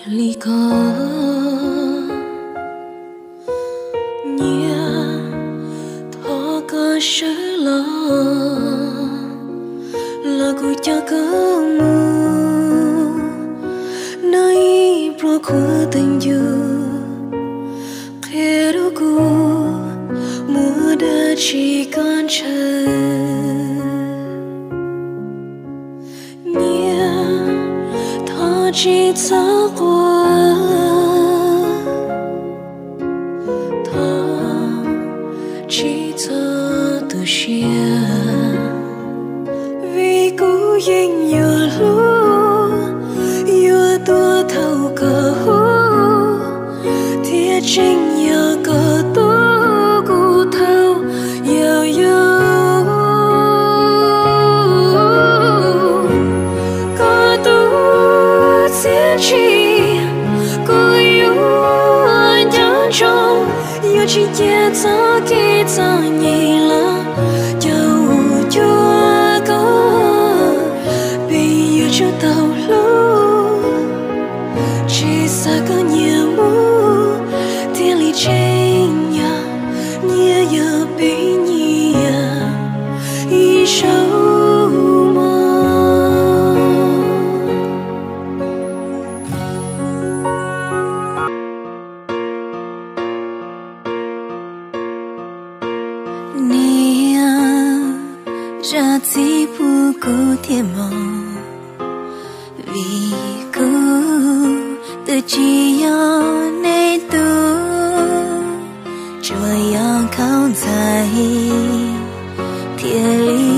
ly có nhia thọ có sớ lo là cô cha có mù nơi pro khua tình yêu khe đâu cô mùa đã chỉ còn chờ nhia thọ chỉ xa qua thọ chỉ cho từ xưa vì cố gắng nhờ lúa nhờ tua thâu cờ hú thiết chính nhờ cờ tố cụ thâu yêu yêu có tu sẽ chi có yêu nhớ trong yêu chỉ nhẹ ta khi ta nhẹ là châu chúa có bây giờ cho tàu lúa chỉ xa có nhiều mũ thiên lý trên nhà nhẹ giờ bị nhẹ ý sâu mơ nia ra chỉ bu cô thiên mong vì cô tự chỉ yo nên tu cho yang khao dài thiên lý